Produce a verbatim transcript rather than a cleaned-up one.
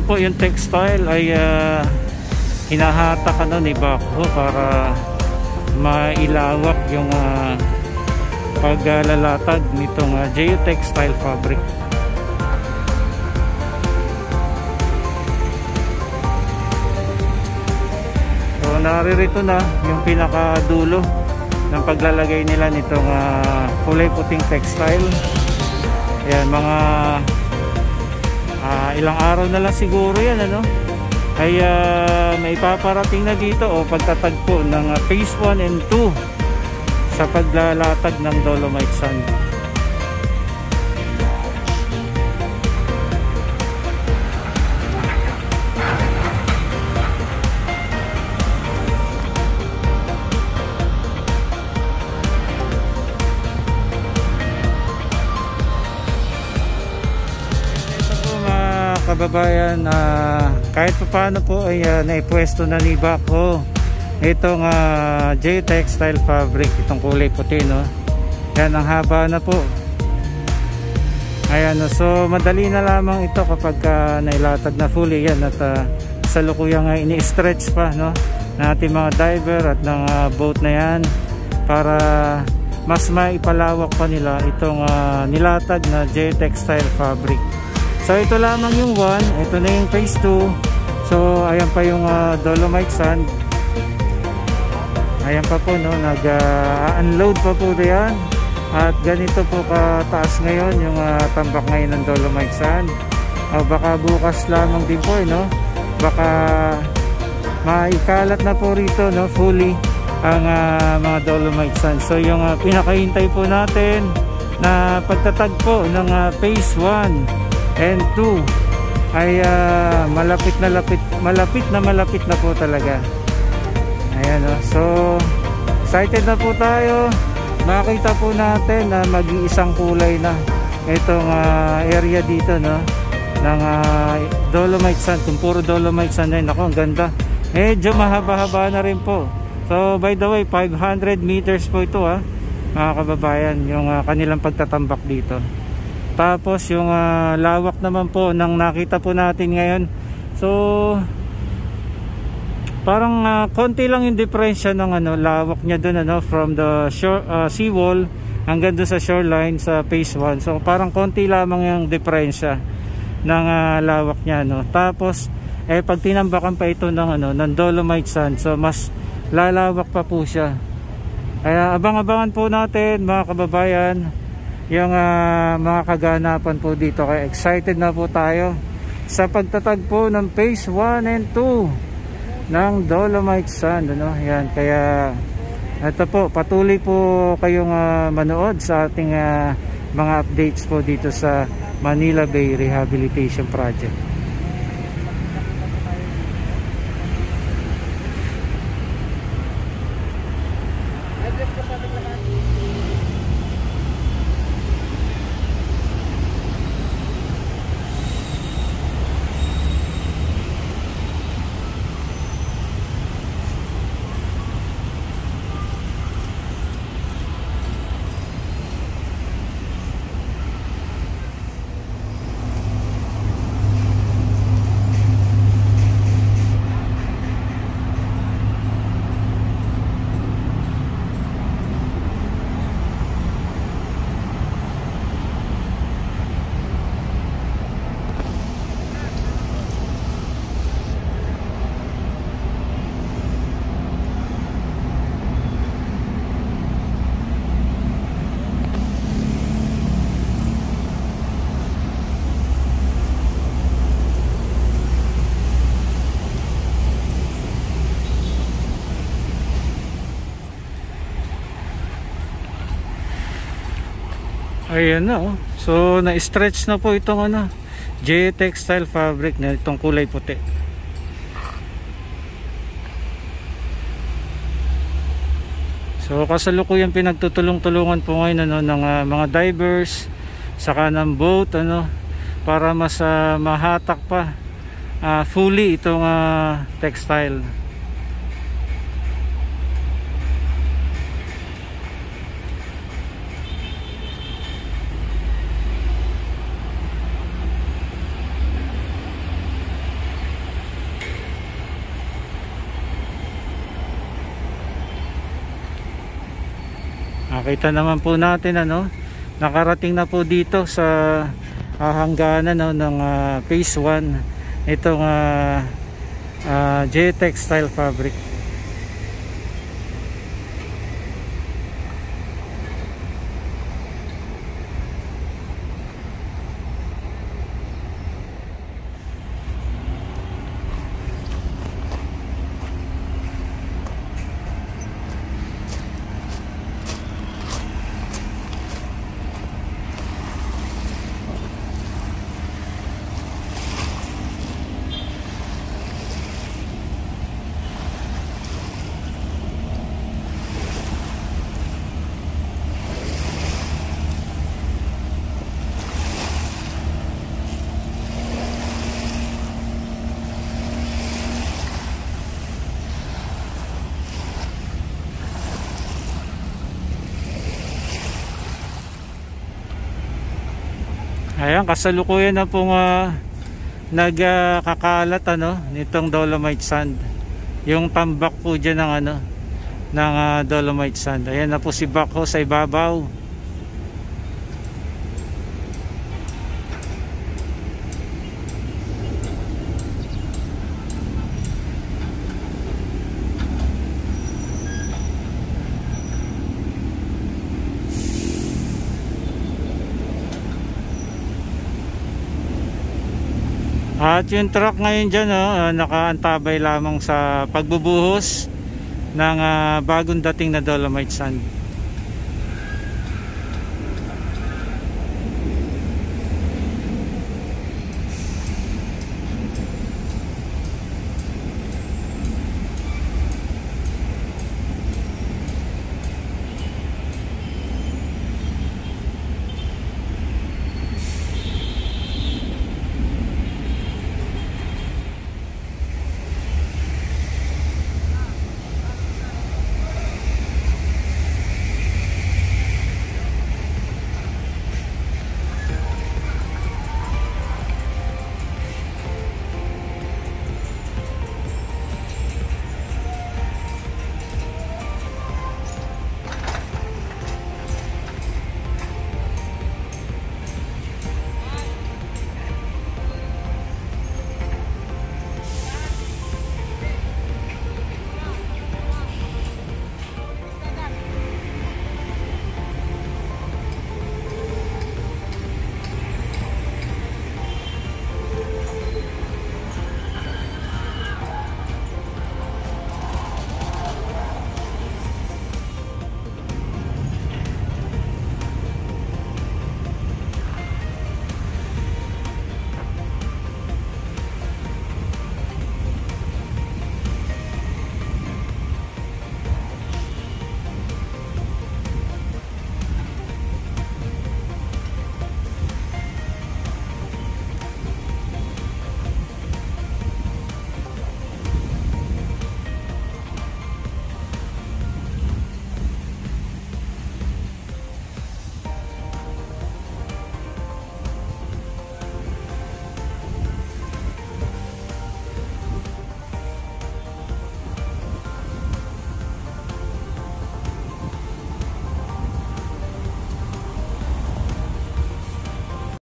po yung textile ay uh, hinahatak ano ni backhoe para mailawak yung uh, paglalatag nitong uh, geotextile fabric. So naririto na yung pinakadulo ng paglalagay nila nitong uh, kulay puting textile. Ayan, mga uh, ilang araw na lang siguro yan ano ay uh, may paparating na dito o pagtatagpo ng uh, phase one and two sa paglalatag ng dolomite sand. Kababayan, uh, kahit pa paano po ay uh, naipwesto na ni backhoe itong uh, geotextile fabric, itong kulay puti, no? Yan, ang haba na po. Ayan, no? So madali na lamang ito kapag uh, nailatag na fully yan at uh, sa lukuyang uh, ini-stretch pa, no, na ating mga diver at ng uh, boat na yan para mas maipalawak pa nila itong uh, nilatag na geotextile fabric. So ito lamang yung one, ito na yung phase two. So ayan pa yung uh, dolomite sand. Ayan pa po, no, nag-unload uh, pa po yan. At ganito po kataas ngayon yung uh, tambak ngayon ng dolomite sand. Uh, baka bukas lamang din po, eh, no? Baka maikalat na po rito, no, fully ang uh, mga dolomite sand. So yung uh, pinakahintay po natin na pagtatagpo ng uh, phase one and two ay uh, malapit na lapit malapit na malapit na po talaga. Ayan, oh. So excited na po tayo. Makita po natin na mag-iisang kulay na itong uh, area dito, no, ng uh, dolomite sand. Kung puro dolomite sand na yun, ako, ang ganda. Medyo mahaba-haba na rin po. So by the way, five hundred meters po ito, ha, mga kababayan, yung uh, kanilang pagtatambak dito. Tapos yung uh, lawak naman po ng nakita po natin ngayon. So parang uh, konti lang yung diferensya ng ano, lawak niya doon, ano, from the shore, uh, seawall hanggang doon sa shoreline sa phase one. So parang konti lamang yung diferensya ng uh, lawak niya, no. Tapos eh pag tinambakan pa ito ng ano, ng dolomite sand, so mas lalawak pa po siya. Kaya abang-abangan po natin, mga kababayan, yung uh, mga kaganapan po dito. Kaya excited na po tayo sa pagtatagpo ng phase one and two ng dolomite sand, ano? Yan, kaya ito po, patuloy po kayong uh, manood sa ating uh, mga updates po dito sa Manila Bay Rehabilitation Project. Ayan na, oh. So na-stretch na po itong ano, geotextile fabric na itong kulay puti. So kasalukuyan pinagtutulong-tulungan po ngayon, ano, ng uh, mga divers saka ng boat, ano, para mas uh, mahatak pa uh, fully itong uh, textile. Nakita naman po natin ano, nakarating na po dito sa uh, hangganan no, ng uh, phase one itong uh, uh, J Textile Fabric. Ayan, kasalukuyan na pong uh, nagkakalat uh, ano, nitong dolomite sand. Yung tambak po dyan ng, ano, ng uh, dolomite sand. Ayan na po si backhoe sa ibabaw. At yung truck ngayon dyan oh, nakaantabay lamang sa pagbubuhos ng uh, bagong dating na dolomite sand.